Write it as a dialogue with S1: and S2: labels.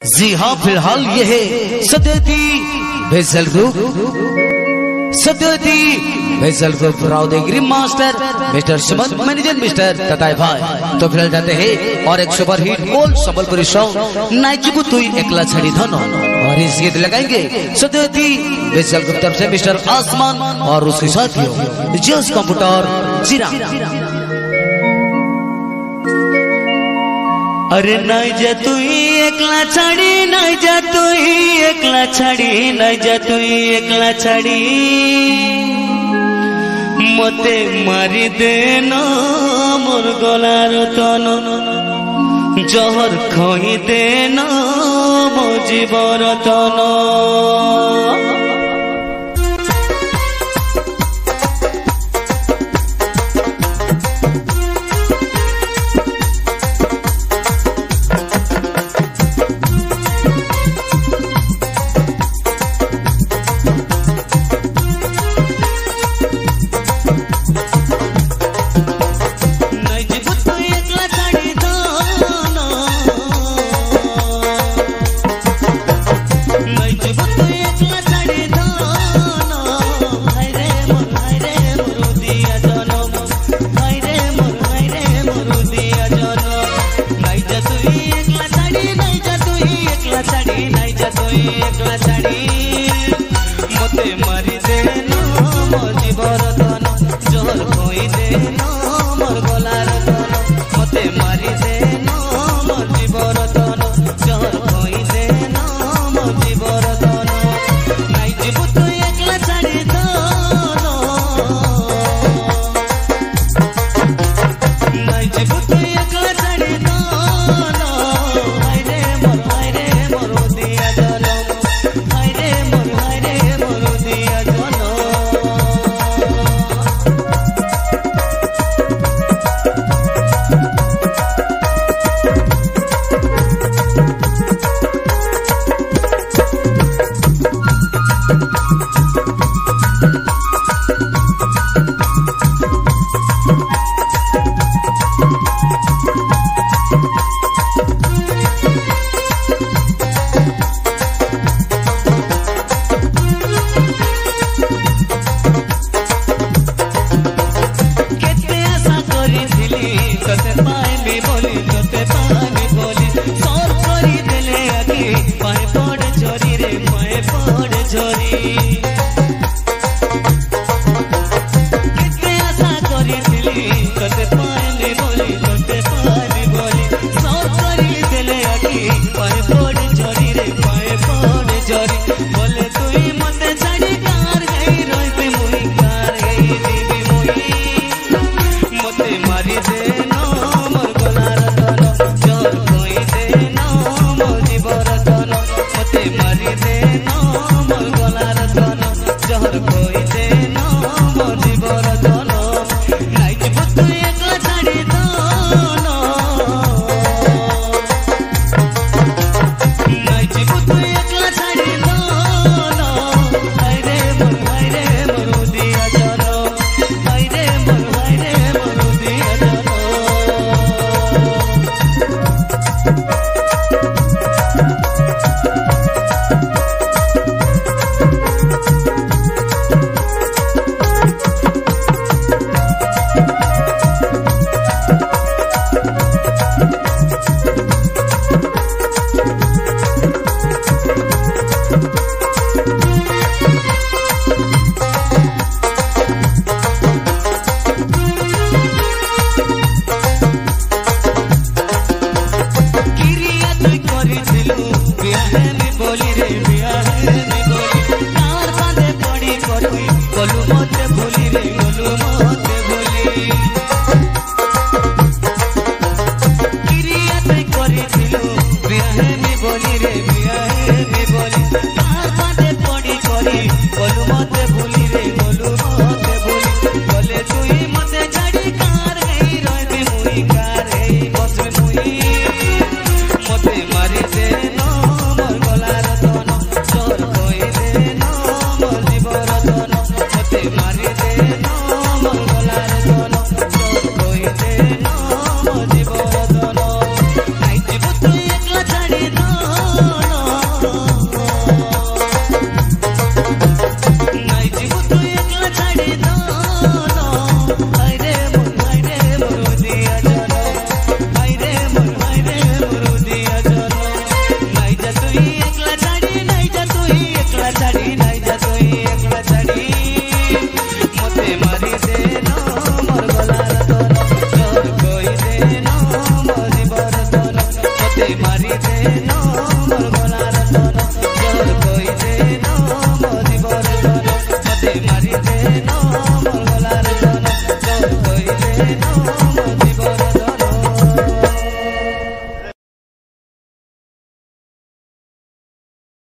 S1: जी हाँ, फिलहाल ये है सदती भेसल ग्रुप, सदती भेसल ग्रुप राउदेगिरी master mister Suman manager mister Tatai भाई। तो फिलहाल जाते हैं और एक super hit old Sambalpuri song नाइचुकु तुई एकला छड़ी धनो, और इस गीत लगाएंगे सदती भेसल ग्रुप तरफ से मिस्टर आसमान और उसके साथियों जस कंप्यूटर जीरा। अरे नहीं जा तुई एकला छाड़ी, नहीं जा तुई एकला छाड़ी, नहीं जा तुई एकला छाड़ी, मते मारी देना मोर गलार तन, जहर खई देना मो जीवर तन। मते मारी देना मो जीवर धन, जहर खोई देना मोर गलार धन, मते मारी देना मो जीवर धन, जहर खोई देना मो जीवर धन। नाइ जीवु तु एकला छाड़ी धन, नाइ जीवु तु एकला छाड़ी धन, हाय रे मोर दिया जनम, हाय रे मोर दिया जनम। तोते पाए बोली, तोते पाए बोली, सौर करी देले आगे पाए पड़ झोरी रे, पाए पड़ झोरी। कितने आशा करी दिली, तोते पाए बोली, तोते पाए बोली, सौर करी देले आगे पाए पड़